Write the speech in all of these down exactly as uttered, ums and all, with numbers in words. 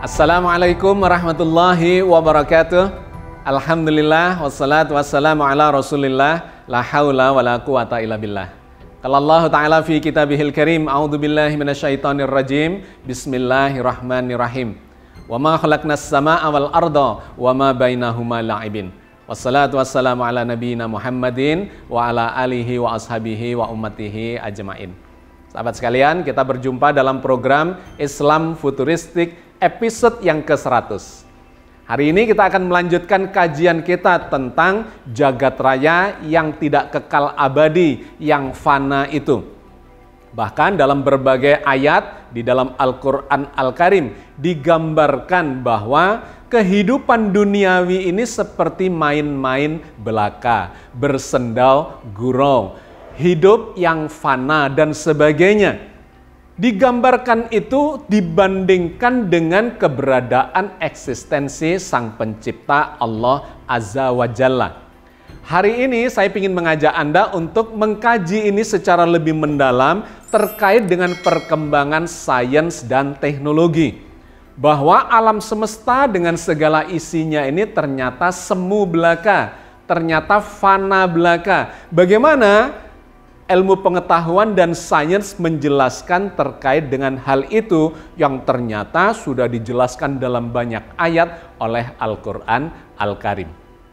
Assalamualaikum warahmatullahi wabarakatuh. Alhamdulillah wassalatu wassalamu ala rasulillah. La hawla wa la quwata illa billah. Qala Allah Ta'ala fi kitabihil karim. A'udzu billahi minasyaitonir rajim. Bismillahirrahmanirrahim. Wa ma khalaqnas samaa'a wal arda wa ma bainahuma la'ibin. Wassalatu wassalamu ala nabiyyina Muhammadin wa ala alihi wa ashabihi wa ummatihi ajmain. Sahabat sekalian, kita berjumpa dalam program Islam Futuristik episode yang ke seratus. Hari ini kita akan melanjutkan kajian kita tentang jagat raya yang tidak kekal abadi, yang fana itu. Bahkan dalam berbagai ayat di dalam Al-Quran Al-Karim digambarkan bahwa kehidupan duniawi ini seperti main-main belaka, bersendau gurau, hidup yang fana dan sebagainya. Digambarkan itu dibandingkan dengan keberadaan eksistensi Sang Pencipta Allah Azza wa Jalla. Hari ini saya ingin mengajak Anda untuk mengkaji ini secara lebih mendalam terkait dengan perkembangan sains dan teknologi. Bahwa alam semesta dengan segala isinya ini ternyata semu belaka, ternyata fana belaka. Bagaimana ilmu pengetahuan dan sains menjelaskan terkait dengan hal itu yang ternyata sudah dijelaskan dalam banyak ayat oleh Al-Quran Al-Karim.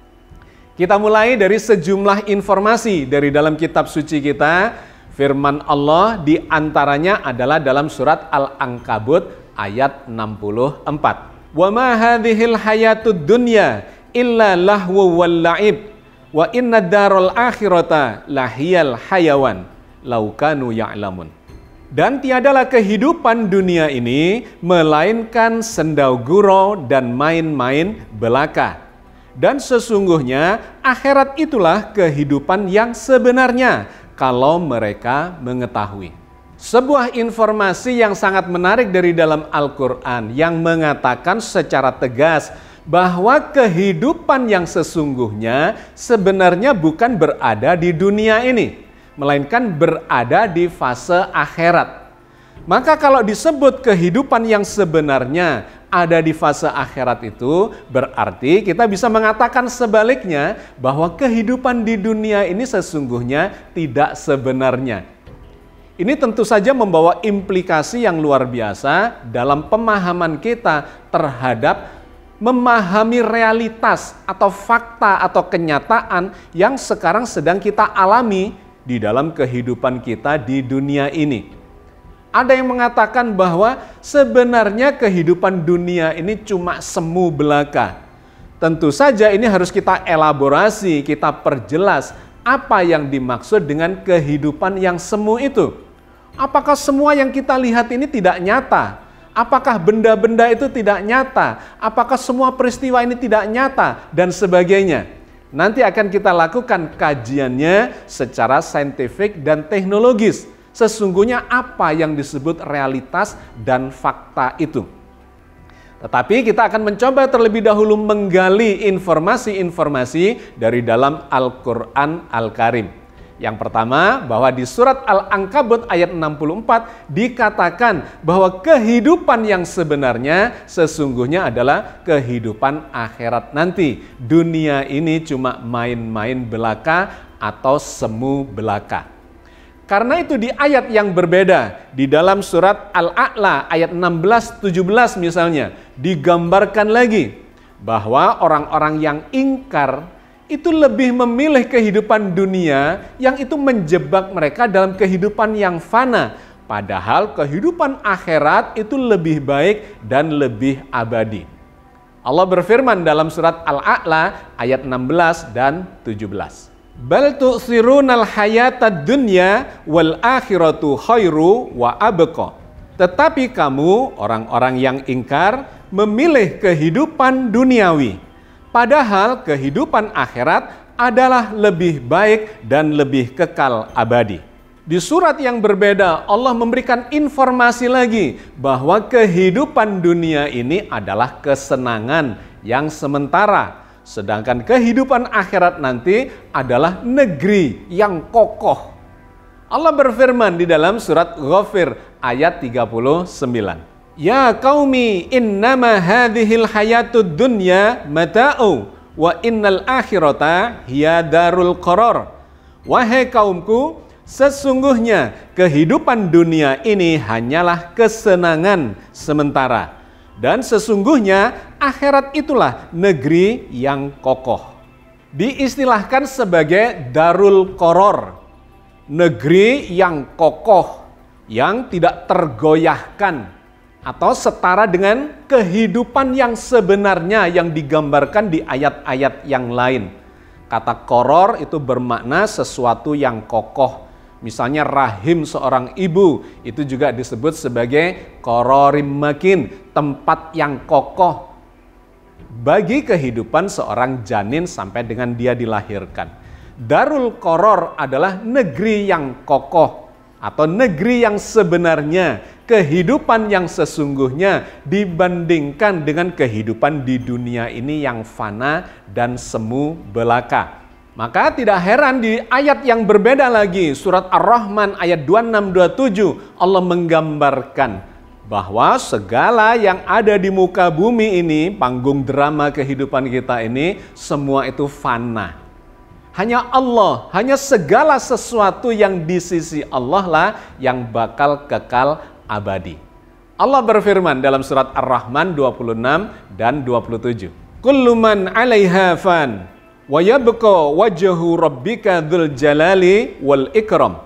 Kita mulai dari sejumlah informasi dari dalam kitab suci kita. Firman Allah diantaranya adalah dalam surat Al-Ankabut ayat enam puluh empat. Wa ma hadhil hayatud dunya illa lahwu wal la'ib. Wa inna darul akhirata lahiyal hayawan laukanu ya'lamun. Dan tiadalah kehidupan dunia ini melainkan sendau gurau dan main-main belaka. Dan sesungguhnya akhirat itulah kehidupan yang sebenarnya kalau mereka mengetahui. Sebuah informasi yang sangat menarik dari dalam Al-Quran yang mengatakan secara tegas bahwa kehidupan yang sesungguhnya sebenarnya bukan berada di dunia ini, melainkan berada di fase akhirat. Maka kalau disebut kehidupan yang sebenarnya ada di fase akhirat itu, berarti kita bisa mengatakan sebaliknya bahwa kehidupan di dunia ini sesungguhnya tidak sebenarnya. Ini tentu saja membawa implikasi yang luar biasa dalam pemahaman kita terhadap memahami realitas atau fakta atau kenyataan yang sekarang sedang kita alami di dalam kehidupan kita di dunia ini. Ada yang mengatakan bahwa sebenarnya kehidupan dunia ini cuma semu belaka. Tentu saja ini harus kita elaborasi, kita perjelas apa yang dimaksud dengan kehidupan yang semu itu. Apakah semua yang kita lihat ini tidak nyata? Apakah benda-benda itu tidak nyata? Apakah semua peristiwa ini tidak nyata? Dan sebagainya. Nanti akan kita lakukan kajiannya secara saintifik dan teknologis. Sesungguhnya apa yang disebut realitas dan fakta itu. Tetapi kita akan mencoba terlebih dahulu menggali informasi-informasi dari dalam Al-Quran Al-Karim. Yang pertama, bahwa di surat Al-Ankabut ayat enam puluh empat dikatakan bahwa kehidupan yang sebenarnya sesungguhnya adalah kehidupan akhirat nanti. Dunia ini cuma main-main belaka atau semu belaka. Karena itu di ayat yang berbeda, di dalam surat Al-A'la ayat enam belas tujuh belas misalnya, digambarkan lagi bahwa orang-orang yang ingkar itu lebih memilih kehidupan dunia yang itu menjebak mereka dalam kehidupan yang fana. Padahal kehidupan akhirat itu lebih baik dan lebih abadi. Allah berfirman dalam surat Al-A'la ayat enam belas dan tujuh belas. Bal tu'thirunal hayatad dunya wal akhiratu khairu wa abqa. Tetapi kamu orang-orang yang ingkar memilih kehidupan duniawi. Padahal kehidupan akhirat adalah lebih baik dan lebih kekal abadi. Di surat yang berbeda Allah memberikan informasi lagi bahwa kehidupan dunia ini adalah kesenangan yang sementara. Sedangkan kehidupan akhirat nanti adalah negeri yang kokoh. Allah berfirman di dalam surat Ghafir ayat tiga puluh sembilan. Ya qaumi innama hadhil hayatud dunya mata'u wa innal akhirata hiya darul qarar. Wahai kaumku, sesungguhnya kehidupan dunia ini hanyalah kesenangan sementara. Dan sesungguhnya akhirat itulah negeri yang kokoh. Diistilahkan sebagai darul qarar, negeri yang kokoh, yang tidak tergoyahkan, atau setara dengan kehidupan yang sebenarnya yang digambarkan di ayat-ayat yang lain. Kata qarar itu bermakna sesuatu yang kokoh. Misalnya rahim seorang ibu itu juga disebut sebagai qararim makin, tempat yang kokoh bagi kehidupan seorang janin sampai dengan dia dilahirkan. Darul qarar adalah negeri yang kokoh atau negeri yang sebenarnya, kehidupan yang sesungguhnya dibandingkan dengan kehidupan di dunia ini yang fana dan semu belaka. Maka tidak heran di ayat yang berbeda lagi, surat Ar-Rahman ayat dua puluh enam dua puluh tujuh, Allah menggambarkan bahwa segala yang ada di muka bumi ini, panggung drama kehidupan kita ini, semua itu fana. Hanya Allah, hanya segala sesuatu yang di sisi Allah lah yang bakal kekal abadi. Allah berfirman dalam surat Ar-Rahman dua puluh enam dan dua puluh tujuh. Kullu man 'alaiha fan wa yabqa wajhu rabbika dzul jalali wal ikram.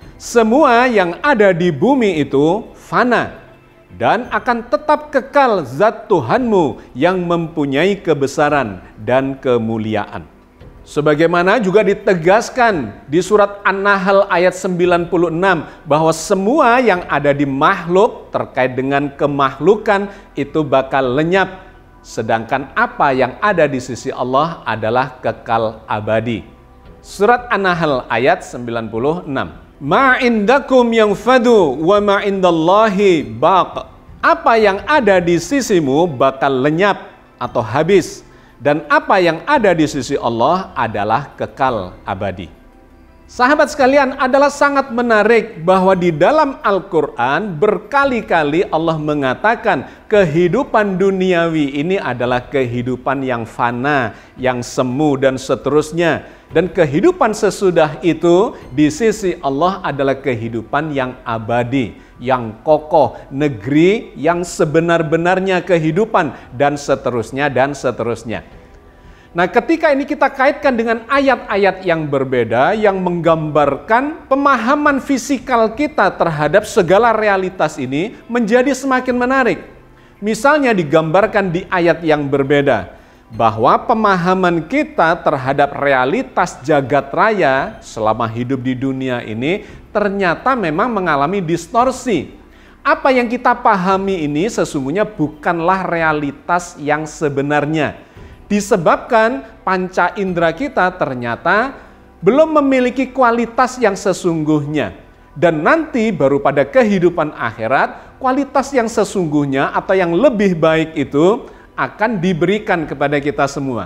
Semua yang ada di bumi itu fana dan akan tetap kekal zat Tuhanmu yang mempunyai kebesaran dan kemuliaan. Sebagaimana juga ditegaskan di surat An-Nahl ayat sembilan puluh enam bahwa semua yang ada di makhluk terkait dengan kemakhlukan itu bakal lenyap, sedangkan apa yang ada di sisi Allah adalah kekal abadi. Surat An-Nahl ayat sembilan puluh enam. Ma indakum yanfadu wa ma indallahi baq. Apa yang ada di sisimu bakal lenyap atau habis, dan apa yang ada di sisi Allah adalah kekal abadi. Sahabat sekalian, adalah sangat menarik bahwa di dalam Al-Quran berkali-kali Allah mengatakan kehidupan duniawi ini adalah kehidupan yang fana, yang semu dan seterusnya. Dan kehidupan sesudah itu di sisi Allah adalah kehidupan yang abadi, yang kokoh, negeri yang sebenar-benarnya kehidupan, dan seterusnya dan seterusnya. Nah, ketika ini kita kaitkan dengan ayat-ayat yang berbeda yang menggambarkan pemahaman fisikal kita terhadap segala realitas ini menjadi semakin menarik. Misalnya digambarkan di ayat yang berbeda bahwa pemahaman kita terhadap realitas jagat raya selama hidup di dunia ini ternyata memang mengalami distorsi. Apa yang kita pahami ini sesungguhnya bukanlah realitas yang sebenarnya. Disebabkan panca indera kita ternyata belum memiliki kualitas yang sesungguhnya. Dan nanti baru pada kehidupan akhirat, kualitas yang sesungguhnya atau yang lebih baik itu akan diberikan kepada kita semua.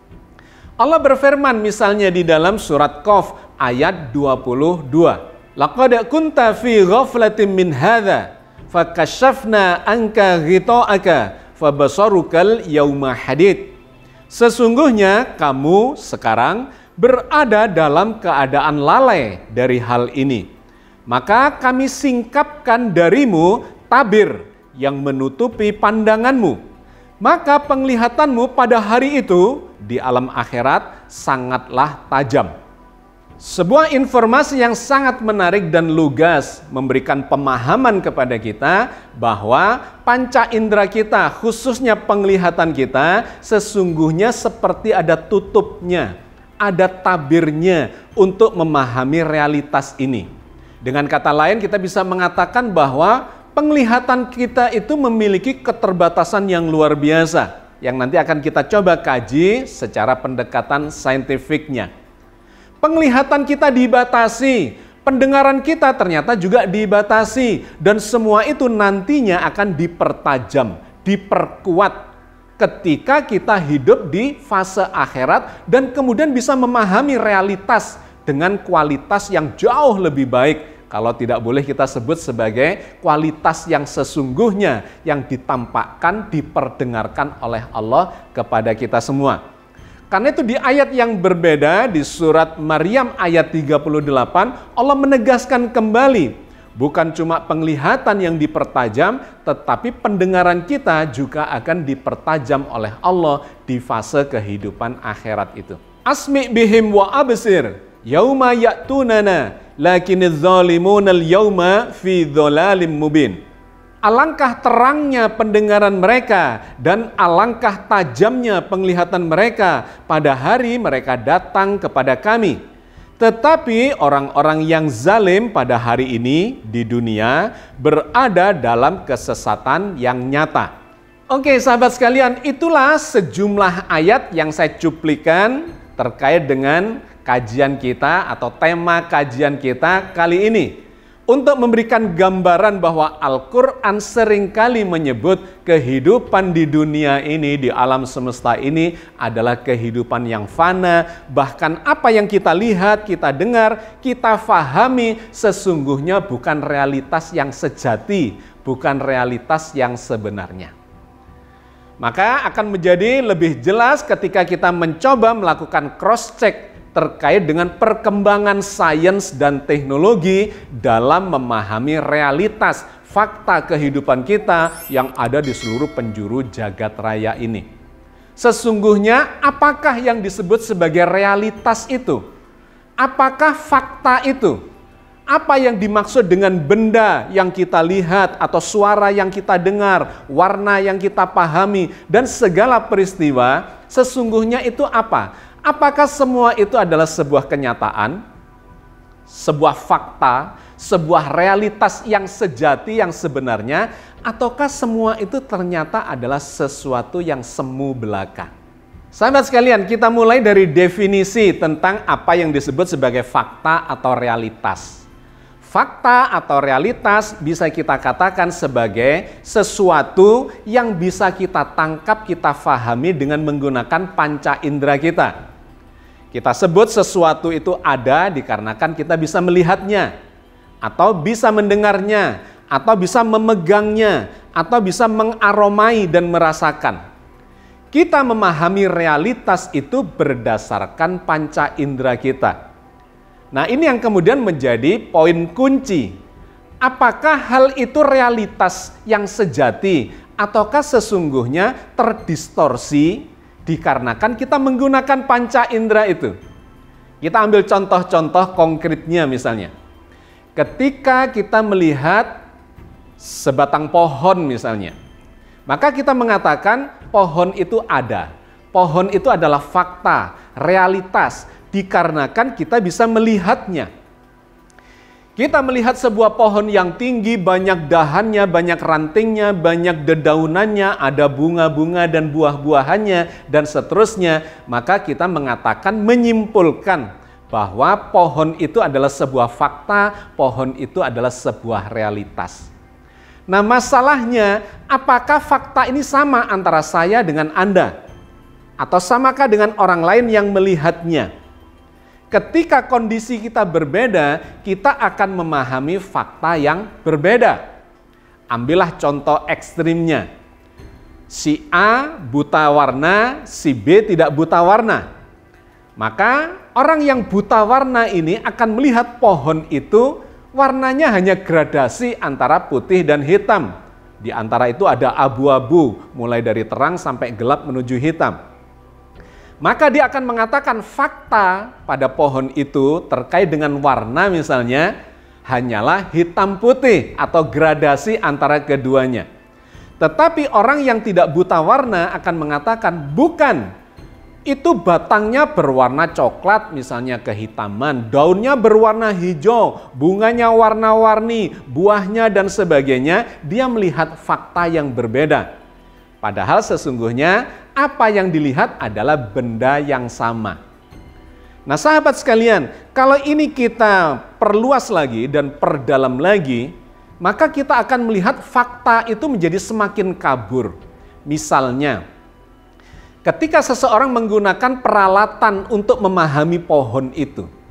Allah berfirman misalnya di dalam surat Qaf ayat dua puluh dua. Laqad kunta fi ghaflatin min hadza fakashafna anka ghita'aka fabasarukal yauma hadid. Sesungguhnya kamu sekarang berada dalam keadaan lalai dari hal ini. Maka kami singkapkan darimu tabir yang menutupi pandanganmu. Maka penglihatanmu pada hari itu di alam akhirat sangatlah tajam. Sebuah informasi yang sangat menarik dan lugas memberikan pemahaman kepada kita bahwa panca indera kita, khususnya penglihatan kita, sesungguhnya seperti ada tutupnya, ada tabirnya untuk memahami realitas ini. Dengan kata lain, kita bisa mengatakan bahwa penglihatan kita itu memiliki keterbatasan yang luar biasa, yang nanti akan kita coba kaji secara pendekatan saintifiknya. Penglihatan kita dibatasi, pendengaran kita ternyata juga dibatasi, dan semua itu nantinya akan dipertajam, diperkuat ketika kita hidup di fase akhirat dan kemudian bisa memahami realitas dengan kualitas yang jauh lebih baik Kalau tidak boleh kita sebut sebagai kualitas yang sesungguhnya yang ditampakkan, diperdengarkan oleh Allah kepada kita semua. Karena itu di ayat yang berbeda di surat Maryam ayat tiga puluh delapan, Allah menegaskan kembali, bukan cuma penglihatan yang dipertajam, tetapi pendengaran kita juga akan dipertajam oleh Allah di fase kehidupan akhirat itu. Asmi bihim wa absir yauma ya'tunana lakiniz zalimuna al-yauma fi dhalalim mubin. Alangkah terangnya pendengaran mereka dan alangkah tajamnya penglihatan mereka pada hari mereka datang kepada kami. Tetapi orang-orang yang zalim pada hari ini di dunia berada dalam kesesatan yang nyata. Oke sahabat sekalian, itulah sejumlah ayat yang saya cuplikan terkait dengan kajian kita atau tema kajian kita kali ini. Untuk memberikan gambaran bahwa Al-Quran seringkali menyebut kehidupan di dunia ini, di alam semesta ini adalah kehidupan yang fana. Bahkan apa yang kita lihat, kita dengar, kita fahami sesungguhnya bukan realitas yang sejati, bukan realitas yang sebenarnya. Maka akan menjadi lebih jelas ketika kita mencoba melakukan cross-check terkait dengan perkembangan sains dan teknologi dalam memahami realitas fakta kehidupan kita yang ada di seluruh penjuru jagat raya ini. Sesungguhnya apakah yang disebut sebagai realitas itu? Apakah fakta itu? Apa yang dimaksud dengan benda yang kita lihat atau suara yang kita dengar, warna yang kita pahami, dan segala peristiwa sesungguhnya itu apa? Apakah semua itu adalah sebuah kenyataan, sebuah fakta, sebuah realitas yang sejati, yang sebenarnya, ataukah semua itu ternyata adalah sesuatu yang semu belaka? Sahabat sekalian, kita mulai dari definisi tentang apa yang disebut sebagai fakta atau realitas. Fakta atau realitas bisa kita katakan sebagai sesuatu yang bisa kita tangkap, kita fahami dengan menggunakan panca indera kita. Kita sebut sesuatu itu ada dikarenakan kita bisa melihatnya, atau bisa mendengarnya, atau bisa memegangnya, atau bisa mengaromai dan merasakan. Kita memahami realitas itu berdasarkan panca indera kita. Nah, ini yang kemudian menjadi poin kunci. Apakah hal itu realitas yang sejati, ataukah sesungguhnya terdistorsi dikarenakan kita menggunakan panca indera itu? Kita ambil contoh-contoh konkretnya misalnya. Ketika kita melihat sebatang pohon misalnya, maka kita mengatakan pohon itu ada. Pohon itu adalah fakta, realitas, dikarenakan kita bisa melihatnya. Kita melihat sebuah pohon yang tinggi, banyak dahannya, banyak rantingnya, banyak dedaunannya, ada bunga-bunga dan buah-buahannya, dan seterusnya. Maka kita mengatakan, menyimpulkan bahwa pohon itu adalah sebuah fakta, pohon itu adalah sebuah realitas. Nah, masalahnya, apakah fakta ini sama antara saya dengan Anda? Atau samakah dengan orang lain yang melihatnya? Ketika kondisi kita berbeda, kita akan memahami fakta yang berbeda. Ambillah contoh ekstrimnya. Si A buta warna, si B tidak buta warna. Maka orang yang buta warna ini akan melihat pohon itu warnanya hanya gradasi antara putih dan hitam. Di antara itu ada abu-abu, mulai dari terang sampai gelap menuju hitam. Maka dia akan mengatakan fakta pada pohon itu terkait dengan warna misalnya hanyalah hitam putih atau gradasi antara keduanya. Tetapi orang yang tidak buta warna akan mengatakan bukan, itu batangnya berwarna coklat misalnya kehitaman, daunnya berwarna hijau, bunganya warna-warni, buahnya dan sebagainya. Dia melihat fakta yang berbeda. Padahal sesungguhnya apa yang dilihat adalah benda yang sama. Nah sahabat sekalian, kalau ini kita perluas lagi dan perdalam lagi, maka kita akan melihat fakta itu menjadi semakin kabur. Misalnya, ketika seseorang menggunakan peralatan untuk memahami pohon itu,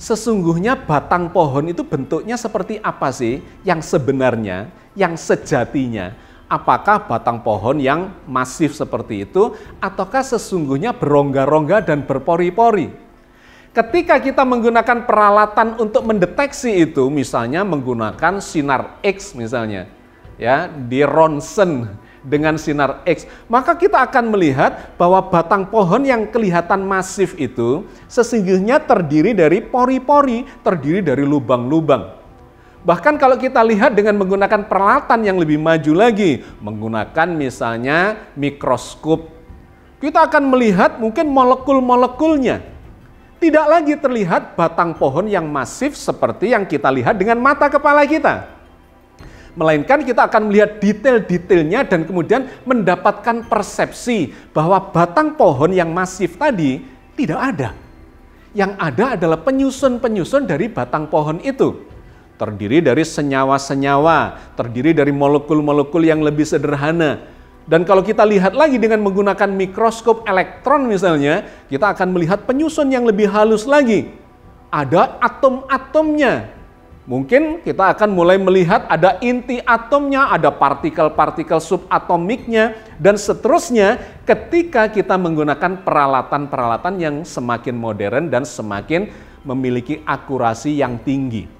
sesungguhnya batang pohon itu bentuknya seperti apa sih yang sebenarnya, yang sejatinya? Apakah batang pohon yang masif seperti itu, ataukah sesungguhnya berongga-rongga dan berpori-pori? Ketika kita menggunakan peralatan untuk mendeteksi itu, misalnya menggunakan sinar X misalnya, ya, di ronsen dengan sinar X, maka kita akan melihat bahwa batang pohon yang kelihatan masif itu sesungguhnya terdiri dari pori-pori, terdiri dari lubang-lubang. Bahkan kalau kita lihat dengan menggunakan peralatan yang lebih maju lagi, menggunakan misalnya mikroskop, kita akan melihat mungkin molekul-molekulnya. Tidak lagi terlihat batang pohon yang masif seperti yang kita lihat dengan mata kepala kita. Melainkan kita akan melihat detail-detailnya dan kemudian mendapatkan persepsi bahwa batang pohon yang masif tadi tidak ada. Yang ada adalah penyusun-penyusun dari batang pohon itu. Terdiri dari senyawa-senyawa, terdiri dari molekul-molekul yang lebih sederhana. Dan kalau kita lihat lagi dengan menggunakan mikroskop elektron misalnya, kita akan melihat penyusun yang lebih halus lagi. Ada atom-atomnya. Mungkin kita akan mulai melihat ada inti atomnya, ada partikel-partikel subatomiknya, dan seterusnya ketika kita menggunakan peralatan-peralatan yang semakin modern dan semakin memiliki akurasi yang tinggi.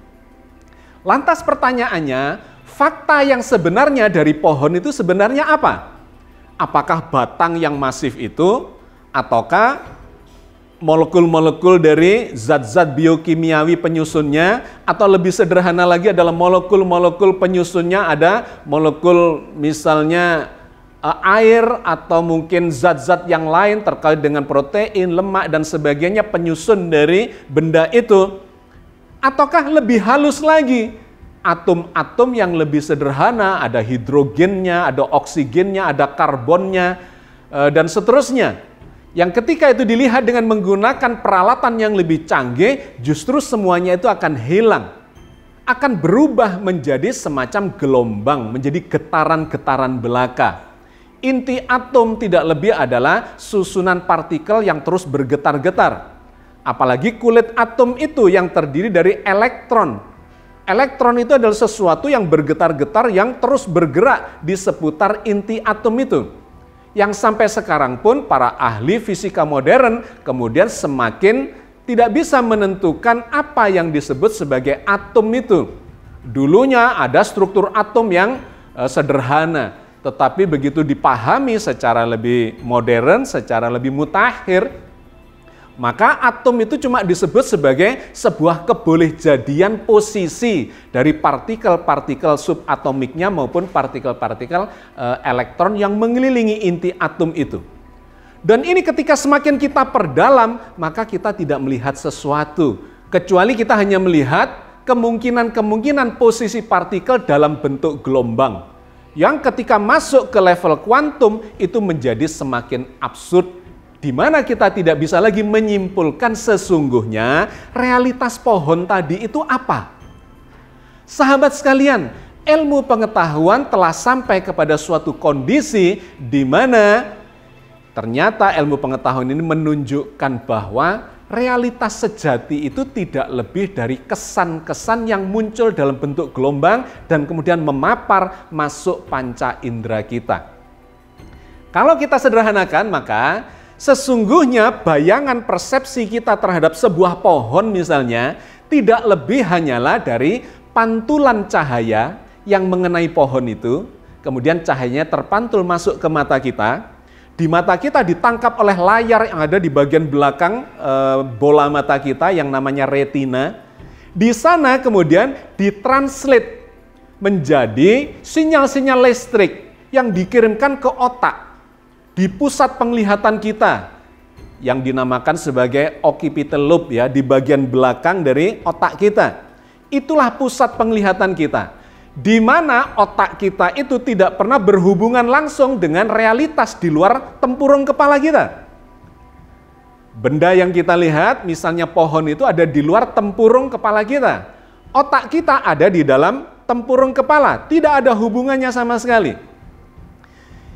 Lantas pertanyaannya, fakta yang sebenarnya dari pohon itu sebenarnya apa? Apakah batang yang masif itu, ataukah molekul-molekul dari zat-zat biokimiawi penyusunnya, atau lebih sederhana lagi adalah molekul-molekul penyusunnya ada molekul misalnya air atau mungkin zat-zat yang lain terkait dengan protein, lemak dan sebagainya penyusun dari benda itu. Ataukah lebih halus lagi, atom-atom yang lebih sederhana, ada hidrogennya, ada oksigennya, ada karbonnya, dan seterusnya. Yang ketika itu dilihat dengan menggunakan peralatan yang lebih canggih, justru semuanya itu akan hilang. Akan berubah menjadi semacam gelombang, menjadi getaran-getaran belaka. Inti atom tidak lebih adalah susunan partikel yang terus bergetar-getar. Apalagi kulit atom itu yang terdiri dari elektron. Elektron itu adalah sesuatu yang bergetar-getar yang terus bergerak di seputar inti atom itu. Yang sampai sekarang pun para ahli fisika modern kemudian semakin tidak bisa menentukan apa yang disebut sebagai atom itu. Dulunya ada struktur atom yang uh, sederhana, tetapi begitu dipahami secara lebih modern, secara lebih mutakhir, maka atom itu cuma disebut sebagai sebuah kebolehjadian posisi dari partikel-partikel subatomiknya maupun partikel-partikel e, elektron yang mengelilingi inti atom itu. Dan ini ketika semakin kita perdalam, maka kita tidak melihat sesuatu, kecuali kita hanya melihat kemungkinan-kemungkinan posisi partikel dalam bentuk gelombang. Yang ketika masuk ke level kuantum itu menjadi semakin absurd, di mana kita tidak bisa lagi menyimpulkan sesungguhnya realitas pohon tadi itu apa. Sahabat sekalian, ilmu pengetahuan telah sampai kepada suatu kondisi di mana ternyata ilmu pengetahuan ini menunjukkan bahwa realitas sejati itu tidak lebih dari kesan-kesan yang muncul dalam bentuk gelombang dan kemudian memapar masuk panca indera kita. Kalau kita sederhanakan, maka sesungguhnya bayangan persepsi kita terhadap sebuah pohon misalnya tidak lebih hanyalah dari pantulan cahaya yang mengenai pohon itu, kemudian cahayanya terpantul masuk ke mata kita, di mata kita ditangkap oleh layar yang ada di bagian belakang e, bola mata kita yang namanya retina. Di sana kemudian ditranslate menjadi sinyal-sinyal listrik yang dikirimkan ke otak. Di pusat penglihatan kita yang dinamakan sebagai occipital lobe ya, di bagian belakang dari otak kita. Itulah pusat penglihatan kita. Di mana otak kita itu tidak pernah berhubungan langsung dengan realitas di luar tempurung kepala kita. Benda yang kita lihat, misalnya pohon itu ada di luar tempurung kepala kita. Otak kita ada di dalam tempurung kepala, tidak ada hubungannya sama sekali.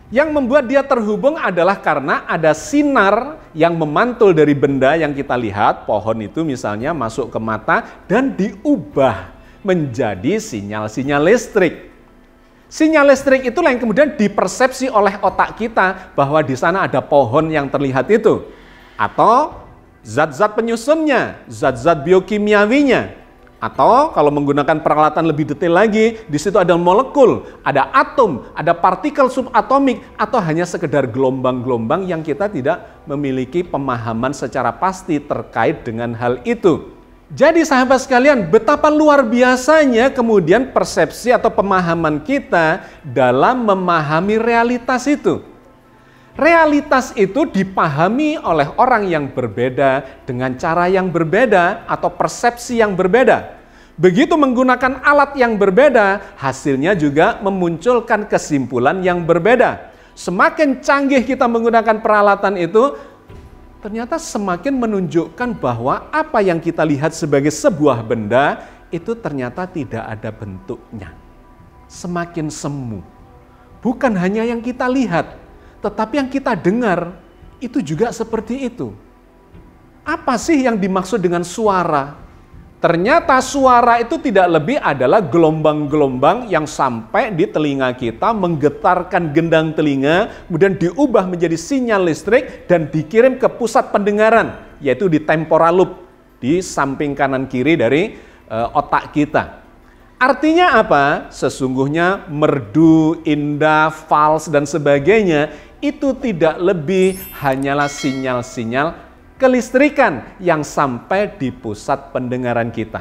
Yang membuat dia terhubung adalah karena ada sinar yang memantul dari benda yang kita lihat, pohon itu misalnya masuk ke mata dan diubah menjadi sinyal-sinyal listrik. Sinyal listrik itulah yang kemudian dipersepsi oleh otak kita bahwa di sana ada pohon yang terlihat itu. Atau zat-zat penyusunnya, zat-zat biokimiawinya. Atau kalau menggunakan peralatan lebih detail lagi, di situ ada molekul, ada atom, ada partikel subatomik, atau hanya sekedar gelombang-gelombang yang kita tidak memiliki pemahaman secara pasti terkait dengan hal itu. Jadi sahabat sekalian, betapa luar biasanya kemudian persepsi atau pemahaman kita dalam memahami realitas itu. Realitas itu dipahami oleh orang yang berbeda dengan cara yang berbeda atau persepsi yang berbeda. Begitu menggunakan alat yang berbeda, hasilnya juga memunculkan kesimpulan yang berbeda. Semakin canggih kita menggunakan peralatan itu, ternyata semakin menunjukkan bahwa apa yang kita lihat sebagai sebuah benda, itu ternyata tidak ada bentuknya. Semakin semu. Bukan hanya yang kita lihat, tetapi yang kita dengar itu juga seperti itu. Apa sih yang dimaksud dengan suara? Ternyata suara itu tidak lebih adalah gelombang-gelombang yang sampai di telinga kita, menggetarkan gendang telinga, kemudian diubah menjadi sinyal listrik dan dikirim ke pusat pendengaran, yaitu di temporal lobe, di samping kanan kiri dari uh, otak kita. Artinya apa? Sesungguhnya merdu, indah, fals, dan sebagainya itu tidak lebih hanyalah sinyal-sinyal kelistrikan yang sampai di pusat pendengaran kita.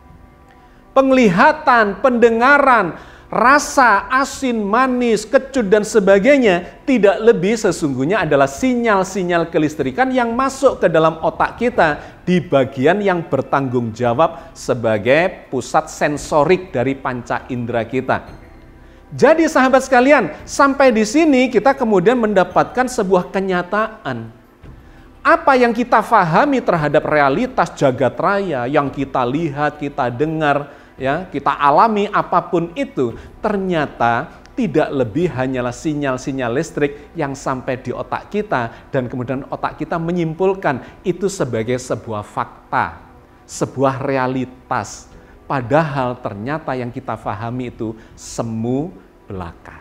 Penglihatan, pendengaran, rasa, asin, manis, kecut, dan sebagainya tidak lebih sesungguhnya adalah sinyal-sinyal kelistrikan yang masuk ke dalam otak kita di bagian yang bertanggung jawab sebagai pusat sensorik dari panca indera kita. Jadi sahabat sekalian, sampai di sini kita kemudian mendapatkan sebuah kenyataan. Apa yang kita fahami terhadap realitas jagat raya, yang kita lihat, kita dengar, ya, kita alami apapun itu, ternyata tidak lebih hanyalah sinyal-sinyal listrik yang sampai di otak kita dan kemudian otak kita menyimpulkan itu sebagai sebuah fakta, sebuah realitas. Padahal ternyata yang kita fahami itu semu belaka.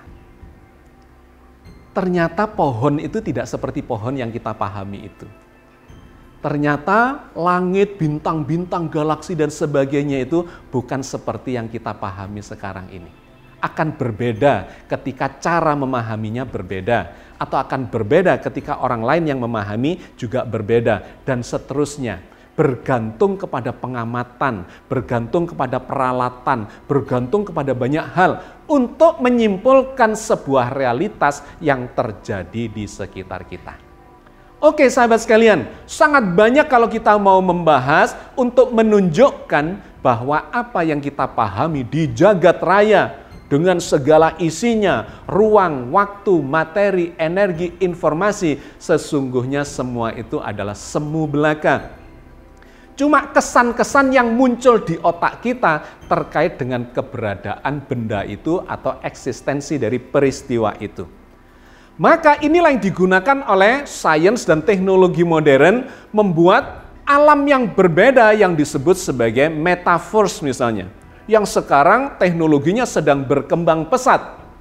Ternyata pohon itu tidak seperti pohon yang kita pahami itu. Ternyata langit, bintang-bintang, galaksi dan sebagainya itu bukan seperti yang kita pahami sekarang ini. Akan berbeda ketika cara memahaminya berbeda. Atau akan berbeda ketika orang lain yang memahami juga berbeda. Dan seterusnya. Bergantung kepada pengamatan, bergantung kepada peralatan, bergantung kepada banyak hal untuk menyimpulkan sebuah realitas yang terjadi di sekitar kita. Oke sahabat sekalian, sangat banyak kalau kita mau membahas untuk menunjukkan bahwa apa yang kita pahami di jagat raya dengan segala isinya, ruang, waktu, materi, energi, informasi, sesungguhnya semua itu adalah semu belaka. Cuma kesan-kesan yang muncul di otak kita terkait dengan keberadaan benda itu atau eksistensi dari peristiwa itu. Maka inilah yang digunakan oleh sains dan teknologi modern membuat alam yang berbeda yang disebut sebagai metaverse misalnya. Yang sekarang teknologinya sedang berkembang pesat.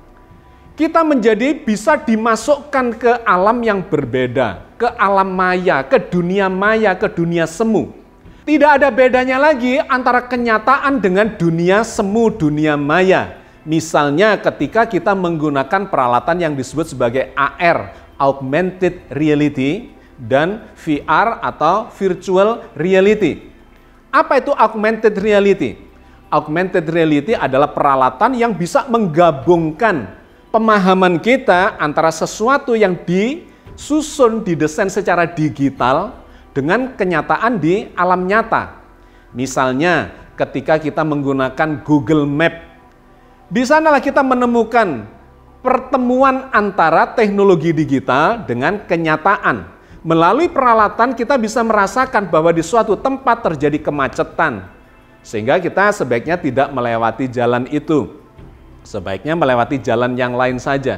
Kita menjadi bisa dimasukkan ke alam yang berbeda, ke alam maya, ke dunia maya, ke dunia semu. Tidak ada bedanya lagi antara kenyataan dengan dunia semu, dunia maya. Misalnya ketika kita menggunakan peralatan yang disebut sebagai A R, Augmented Reality, dan V R atau Virtual Reality. Apa itu Augmented Reality? Augmented Reality adalah peralatan yang bisa menggabungkan pemahaman kita antara sesuatu yang disusun, didesain secara digital dengan kenyataan di alam nyata. Misalnya ketika kita menggunakan Google Map, di sanalah kita menemukan pertemuan antara teknologi digital dengan kenyataan. Melalui peralatan kita bisa merasakan bahwa di suatu tempat terjadi kemacetan. Sehingga kita sebaiknya tidak melewati jalan itu. Sebaiknya melewati jalan yang lain saja.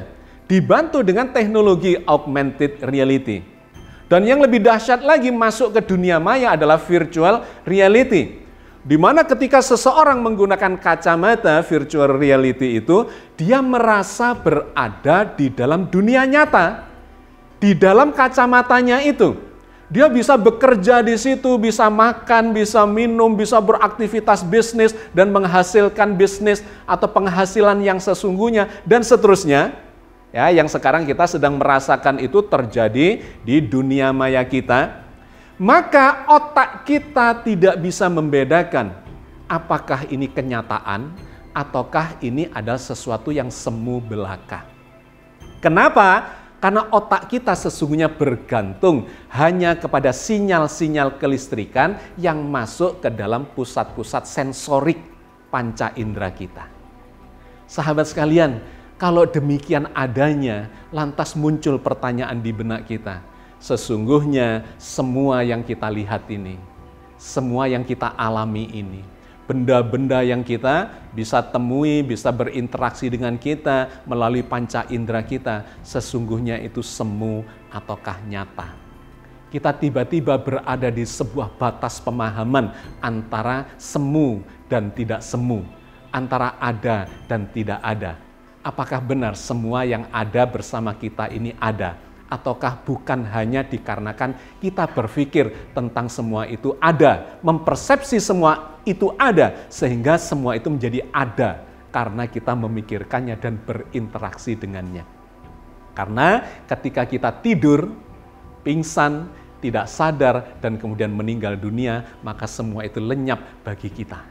dibantu dengan teknologi augmented reality. Dan yang lebih dahsyat lagi masuk ke dunia maya adalah virtual reality. Di mana ketika seseorang menggunakan kacamata virtual reality itu, dia merasa berada di dalam dunia nyata. Di dalam kacamatanya itu, dia bisa bekerja di situ, bisa makan, bisa minum, bisa beraktivitas bisnis dan menghasilkan bisnis atau penghasilan yang sesungguhnya dan seterusnya. Ya, yang sekarang kita sedang merasakan itu terjadi di dunia maya kita. Maka otak kita tidak bisa membedakan apakah ini kenyataan ataukah ini adalah sesuatu yang semu belaka. Kenapa? Karena otak kita sesungguhnya bergantung hanya kepada sinyal-sinyal kelistrikan yang masuk ke dalam pusat-pusat sensorik panca indera kita. Sahabat sekalian, kalau demikian adanya, lantas muncul pertanyaan di benak kita. Sesungguhnya semua yang kita lihat ini, semua yang kita alami ini, benda-benda yang kita bisa temui, bisa berinteraksi dengan kita melalui panca indera kita, sesungguhnya itu semu ataukah nyata. Kita tiba-tiba berada di sebuah batas pemahaman antara semu dan tidak semu, antara ada dan tidak ada. Apakah benar semua yang ada bersama kita ini ada? Ataukah bukan hanya dikarenakan kita berpikir tentang semua itu ada, mempersepsi semua itu ada, sehingga semua itu menjadi ada karena kita memikirkannya dan berinteraksi dengannya. Karena ketika kita tidur, pingsan, tidak sadar, dan kemudian meninggal dunia, maka semua itu lenyap bagi kita.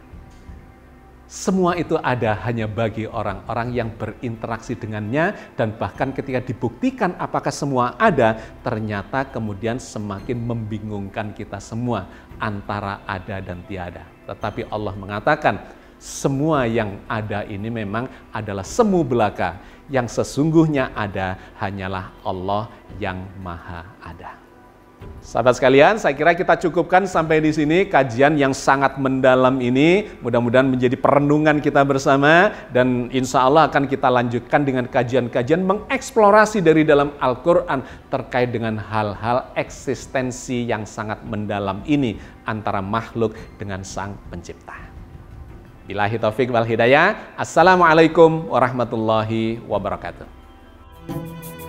Semua itu ada hanya bagi orang-orang yang berinteraksi dengannya, dan bahkan ketika dibuktikan apakah semua ada, ternyata kemudian semakin membingungkan kita semua antara ada dan tiada. Tetapi Allah mengatakan semua yang ada ini memang adalah semu belaka, yang sesungguhnya ada hanyalah Allah yang Maha Ada. Sahabat sekalian, saya kira kita cukupkan sampai di sini kajian yang sangat mendalam ini. Mudah-mudahan menjadi perenungan kita bersama, dan insya Allah akan kita lanjutkan dengan kajian-kajian mengeksplorasi dari dalam Al-Quran terkait dengan hal-hal eksistensi yang sangat mendalam ini antara makhluk dengan Sang Pencipta. Billahi taufik wal hidayah. Assalamualaikum warahmatullahi wabarakatuh.